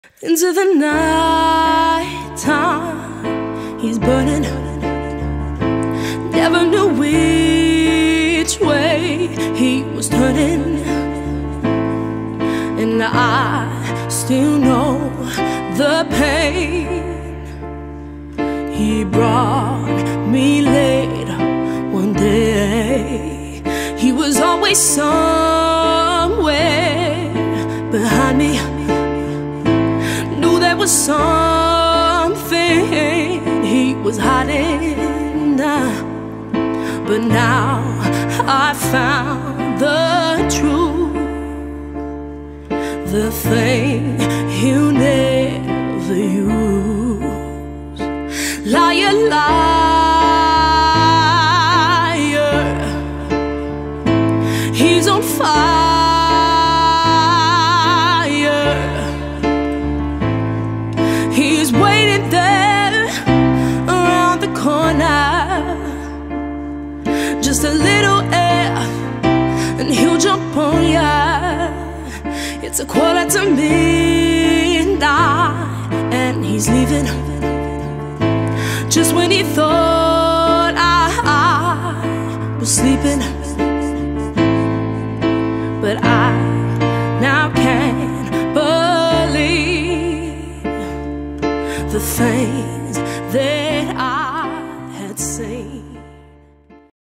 Into the night time, he's burning. Never knew which way he was turning. And I still know the pain. He brought me later one day. He was always somewhere behind me. Knew there was something he was hiding. But now I found the truth, the thing he'll never use. Liar, liar, he's on fire. He's waiting there around the corner. Just a little air and he'll jump on ya. It's midnight and he's leaving. Just when he thought I was sleeping.